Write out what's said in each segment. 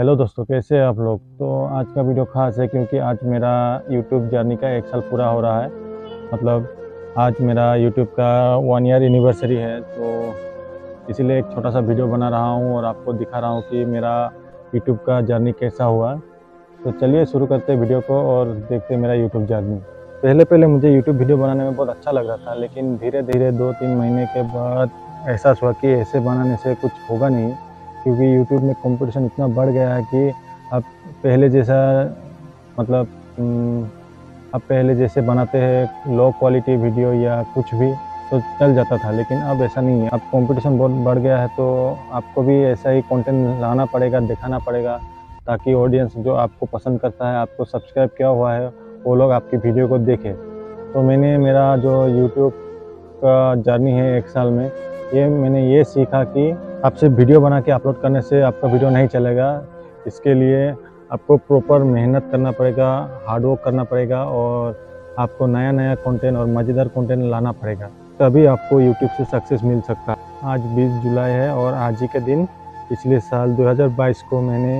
Hello दोस्तों, कैसे हैं आप लोग। तो आज का वीडियो खास है क्योंकि आज मेरा यूट्यूब जर्नी का 1 साल पूरा हो रहा है। मतलब आज मेरा यूट्यूब का 1 ईयर एनिवर्सरी है, तो इसीलिए एक छोटा सा वीडियो बना रहा हूँ और आपको दिखा रहा हूँ कि मेरा यूट्यूब का जर्नी कैसा हुआ। तो चलिए शुरू करते हैं वीडियो को और देखते हैं मेरा यूट्यूब जर्नी। पहले पहले मुझे यूट्यूब वीडियो बनाने में बहुत अच्छा लग रहा था, लेकिन धीरे धीरे 2-3 महीने के बाद एहसास हुआ कि ऐसे बनाने से कुछ होगा नहीं, क्योंकि यूट्यूब में कंपटीशन इतना बढ़ गया है कि अब पहले जैसा मतलब अब पहले जैसे बनाते हैं लो क्वालिटी वीडियो या कुछ भी तो चल जाता था, लेकिन अब ऐसा नहीं है। अब कंपटीशन बहुत बढ़ गया है, तो आपको भी ऐसा ही कंटेंट लाना पड़ेगा, दिखाना पड़ेगा, ताकि ऑडियंस जो आपको पसंद करता है, आपको सब्सक्राइब किया हुआ है, वो लोग आपकी वीडियो को देखें। तो मैंने मेरा जो यूट्यूब का जर्नी है 1 साल में, मैंने ये सीखा कि आप सिर्फ वीडियो बना के अपलोड करने से आपका वीडियो नहीं चलेगा। इसके लिए आपको प्रॉपर मेहनत करना पड़ेगा, हार्ड वर्क करना पड़ेगा और आपको नया नया कंटेंट और मज़ेदार कंटेंट लाना पड़ेगा, तभी आपको यूट्यूब से सक्सेस मिल सकता है। आज 20 जुलाई है और आज ही के दिन पिछले साल 2022 को मैंने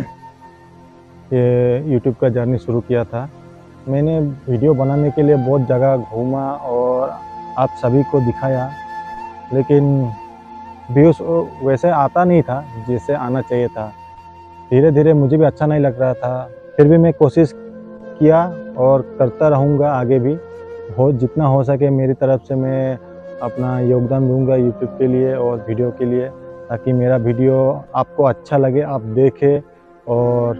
ये यूट्यूब का जर्नी शुरू किया था। मैंने वीडियो बनाने के लिए बहुत जगह घूमा और आप सभी को दिखाया, लेकिन व्यूज़ वैसे आता नहीं था जैसे आना चाहिए था। धीरे धीरे मुझे भी अच्छा नहीं लग रहा था, फिर भी मैं कोशिश किया और करता रहूँगा आगे भी। जितना हो सके मेरी तरफ से मैं अपना योगदान दूँगा यूट्यूब के लिए और वीडियो के लिए, ताकि मेरा वीडियो आपको अच्छा लगे, आप देखें और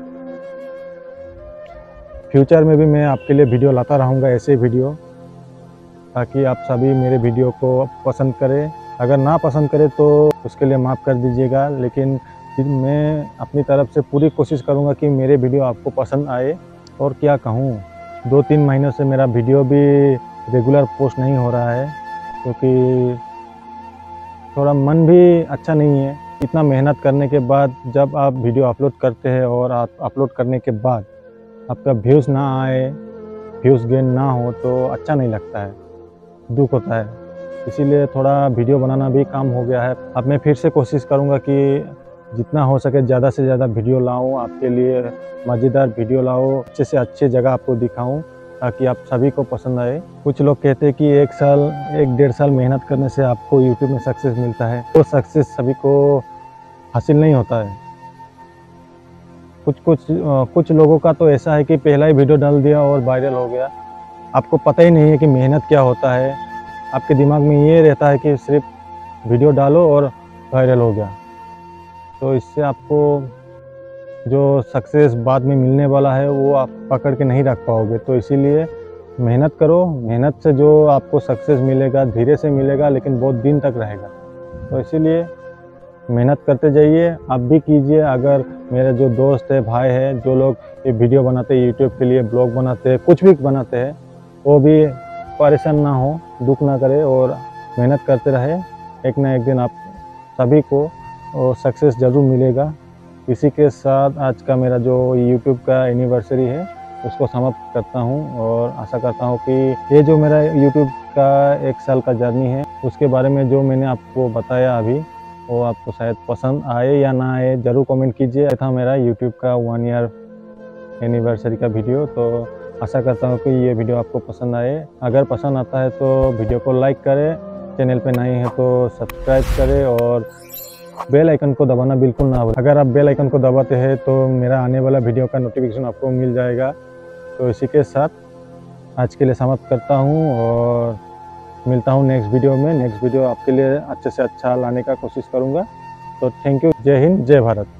फ्यूचर में भी मैं आपके लिए वीडियो लाता रहूँगा, ऐसे वीडियो, ताकि आप सभी मेरे वीडियो को पसंद करें। अगर ना पसंद करें तो उसके लिए माफ़ कर दीजिएगा, लेकिन मैं अपनी तरफ से पूरी कोशिश करूंगा कि मेरे वीडियो आपको पसंद आए। और क्या कहूँ, 2-3 महीनों से मेरा वीडियो भी रेगुलर पोस्ट नहीं हो रहा है, क्योंकि थोड़ा मन भी अच्छा नहीं है। इतना मेहनत करने के बाद जब आप वीडियो अपलोड करते हैं और आप अपलोड करने के बाद आपका व्यूज़ ना आए, व्यूज़ गेन ना हो, तो अच्छा नहीं लगता है, दुख होता है। इसीलिए थोड़ा वीडियो बनाना भी कम हो गया है। अब मैं फिर से कोशिश करूंगा कि जितना हो सके ज़्यादा से ज़्यादा वीडियो लाऊं, आपके लिए मज़ेदार वीडियो लाऊं, अच्छे से अच्छे जगह आपको दिखाऊं, ताकि आप सभी को पसंद आए। कुछ लोग कहते हैं कि 1 साल 1-1.5 साल मेहनत करने से आपको यूट्यूब में सक्सेस मिलता है। वो सक्सेस सभी को हासिल नहीं होता है। कुछ लोगों का तो ऐसा है कि पहला ही वीडियो डाल दिया और वायरल हो गया। आपको पता ही नहीं है कि मेहनत क्या होता है। आपके दिमाग में ये रहता है कि सिर्फ वीडियो डालो और वायरल हो गया, तो इससे आपको जो सक्सेस बाद में मिलने वाला है वो आप पकड़ के नहीं रख पाओगे। तो इसीलिए मेहनत करो, मेहनत से जो आपको सक्सेस मिलेगा धीरे से मिलेगा, लेकिन बहुत दिन तक रहेगा। तो इसीलिए मेहनत करते जाइए, आप भी कीजिए। अगर मेरे जो दोस्त है, भाई है, जो लोग ये वीडियो बनाते हैं यूट्यूब के लिए, ब्लॉग बनाते हैं, कुछ भी बनाते हैं, वो भी परेशान ना हो, दुख ना करे और मेहनत करते रहे। एक ना एक दिन आप सभी को सक्सेस ज़रूर मिलेगा। इसी के साथ आज का मेरा जो यूट्यूब का एनिवर्सरी है उसको समाप्त करता हूं और आशा करता हूं कि ये जो मेरा यूट्यूब का 1 साल का जर्नी है उसके बारे में जो मैंने आपको बताया अभी, वो आपको शायद पसंद आए या ना आए, ज़रूर कमेंट कीजिए। ये था मेरा यूट्यूब का 1 ईयर एनिवर्सरी का वीडियो। तो आशा करता हूँ कि ये वीडियो आपको पसंद आए। अगर पसंद आता है तो वीडियो को लाइक करें, चैनल पे नए हैं तो सब्सक्राइब करें और बेल आइकन को दबाना बिल्कुल ना भूलें। अगर आप बेल आइकन को दबाते हैं तो मेरा आने वाला वीडियो का नोटिफिकेशन आपको मिल जाएगा। तो इसी के साथ आज के लिए समाप्त करता हूँ और मिलता हूँ नेक्स्ट वीडियो में। नेक्स्ट वीडियो आपके लिए अच्छे से अच्छा लाने का कोशिश करूँगा। तो थैंक यू। जय हिंद, जय भारत।